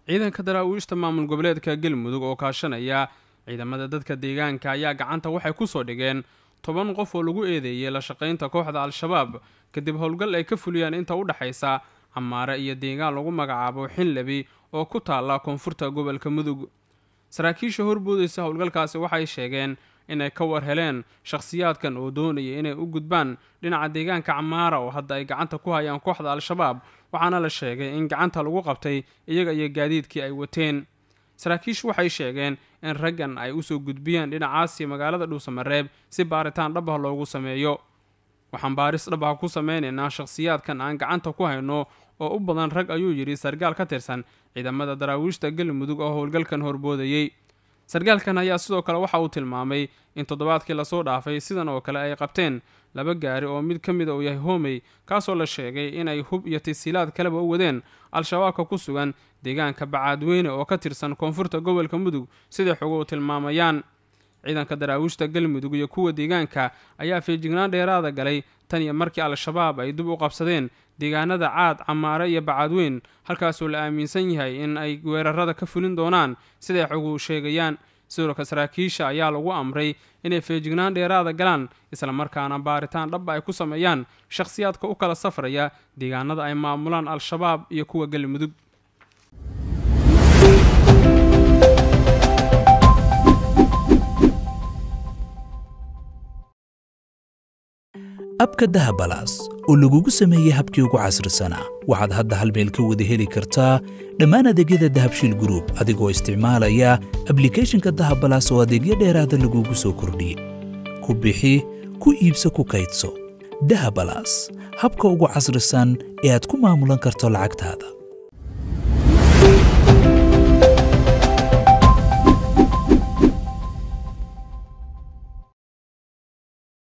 ciidanka daraawiishta maamul goboleedka Galmudug oo kaashanaya ciidamada dadka deegaanka ayaa gacanta waxay ku soo dhigeen 10 qof oo lagu eedeeyay la shaqeynta kooxda al-shabaab kadib howlgal ay ka fuliyaan inta u dhaxaysa Camaare iyo deegaan lagu magacaabo Xinlabi oo ku taala koonfurta gobolka Mudug. saraakiisha horboodaysa howlgalkaasi waxay sheegeen inay ka war heleen shakhsiyaadkan oo doonaya inay u gudbaan dhinaca deegaanka Camaare oo hadda ay gacanta ku hayaan kooxda al-shabaab waxaana la sheegay in gacanta lagu qabtay iyaga iyo gaadiidkii ay wateen. saraakiishu waxay sheegeen in raggan ay u soo gudbiyeen dhinacaasi magaalada Dhuusamareeb si baaritaan dhab ah loogu sameeyo. waxaan baaris dhab ah ku sameynaynaa shakhsiyaadkan aan gacanta ku hayno oo u badan rag ayuu yiri sargaal ka tirsan ciidamada daraawiishta Galmudug oo howlgalkan horboodayay. sargaalkan ayaa sidoo kale waxa uu tilmaamay in toddobaadkii la soo dhaafay sidan oo kale ay qabteen 2 gaari oo mid kamid ah uu yahay Hoomey kaasoo la sheegay in ay hub iyo tisiilaad kaleba u wadeen al-shabaabka ku sugan deegaanka Bacaadweyne oo ka tirsan koonfurta gobolka Mudug sida xogo tilmaamayaan. ciidanka daraawiishta Galmudug iyo kuwa deegaanka ayaa feejignaan dheeraad galay tan iyo markii al-shabaab ay dib u qabsadeen deegaanada Caad, Camaare iyo Bacaadweyne halkaasoo la aaminsan yahay in ay weerarada ka fulin doonaan sida xogo sheegayaan. sidoo kale saraakiisha ayaa lagu amray inay feejignaan dheeraad galaan isla markaana baaritaan dhab ay ku sameeyaan shakhsiyaadka u kala safraya deegaanada ay maamulaan al-shabaab iyo kuwa Galmudug. abka dahabalaas oo lagugu sameeyay habkii ugu casrisanaa waxaad hadda hal meel ka wada heli kartaa dhammaan adeegyada Dahabshiil Group adigoo isticmaalaya applicationka Dahabalaas oo adeegyo dheeraad ah lagugu soo kordhiyay. ku bixi, ku iibso, ku kaydso. Dahabalaas habka ugu casrisan ee aad ku maamulan karto lacagtaada.